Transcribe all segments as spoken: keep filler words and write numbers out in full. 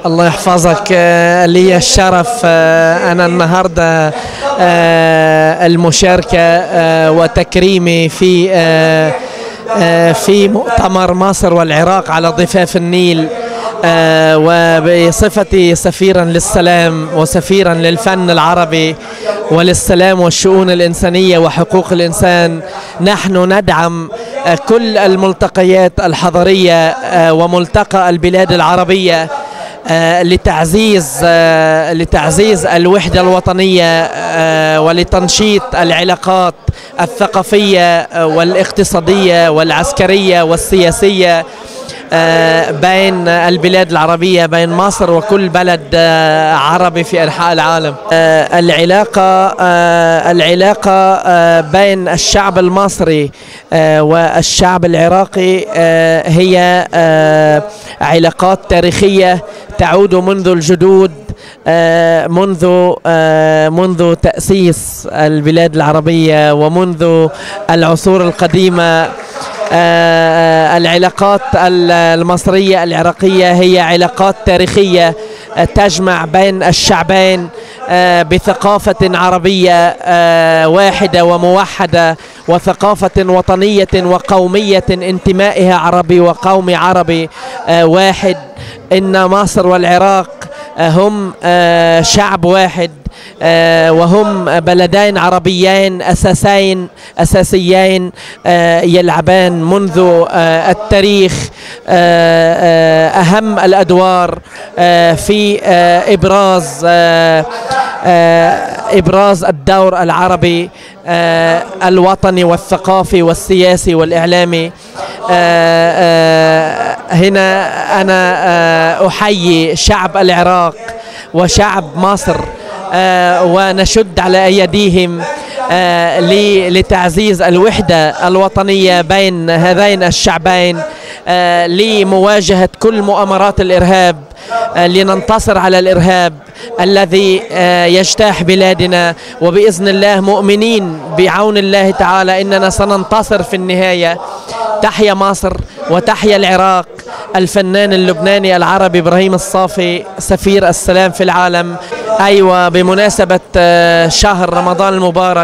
الله يحفظك. آه، لي الشرف آه، أنا النهاردة آه، المشاركة آه، وتكريمي في آه، آه، في مؤتمر مصر والعراق على ضفاف النيل، آه، وبصفتي سفيرا للسلام وسفيرا للفن العربي وللسلام والشؤون الإنسانية وحقوق الإنسان. نحن ندعم آه، كل الملتقيات الحضرية آه، وملتقى البلاد العربية آه لتعزيز آه لتعزيز الوحدة الوطنية آه ولتنشيط العلاقات الثقافية آه والاقتصادية والعسكرية والسياسية آه بين البلاد العربية، بين مصر وكل بلد آه عربي في أنحاء العالم. آه العلاقة آه العلاقة آه بين الشعب المصري آه والشعب العراقي آه هي آه علاقات تاريخية تعود منذ الجدود، آه منذ آه منذ تأسيس البلاد العربية ومنذ العصور القديمة. آه العلاقات المصرية العراقية هي علاقات تاريخية آه تجمع بين الشعبين آه بثقافة عربية آه واحدة وموحدة، وثقافة وطنية وقومية انتمائها عربي وقومي عربي آه واحد. إن مصر والعراق آه هم آه شعب واحد، آه وهم بلدين عربيين أساسين أساسيين آه يلعبان منذ آه التاريخ آه آه أهم الأدوار آه في آه إبراز آه آه إبراز الدور العربي آه الوطني والثقافي والسياسي والإعلامي. آه آه هنا أنا آه أحيي شعب العراق وشعب مصر آه ونشد على أيديهم آه لتعزيز الوحدة الوطنية بين هذين الشعبين آه لمواجهة كل مؤامرات الإرهاب، آه لننتصر على الإرهاب الذي آه يجتاح بلادنا، وبإذن الله مؤمنين بعون الله تعالى إننا سننتصر في النهاية. تحيا مصر وتحيا العراق. الفنان اللبناني العربي إبراهيم الصافي، سفير السلام في العالم. أيوة، بمناسبة شهر رمضان المبارك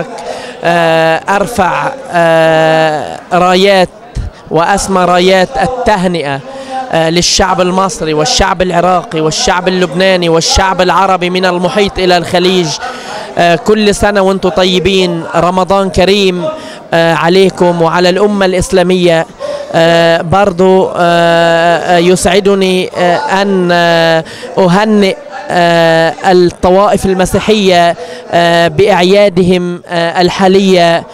أرفع رايات وأسمى رايات التهنئة للشعب المصري والشعب العراقي والشعب اللبناني والشعب العربي من المحيط إلى الخليج. كل سنة وانتم طيبين، رمضان كريم عليكم وعلى الأمة الإسلامية. آه برضو آه يسعدني آه أن آه أهنئ آه الطوائف المسيحية آه بأعيادهم آه الحالية آه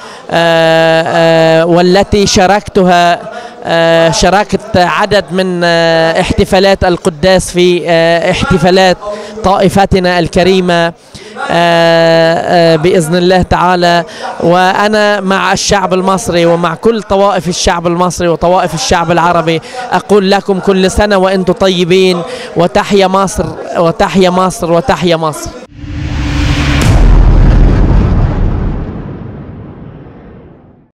آه والتي شاركتها آه شاركت عدد من آه احتفالات القداس في آه احتفالات طائفتنا الكريمة آه آه بإذن الله تعالى. وأنا مع الشعب المصري ومع كل طوائف الشعب المصري وطوائف الشعب العربي أقول لكم كل سنة وأنتم طيبين، وتحيا مصر وتحيا مصر وتحيا مصر.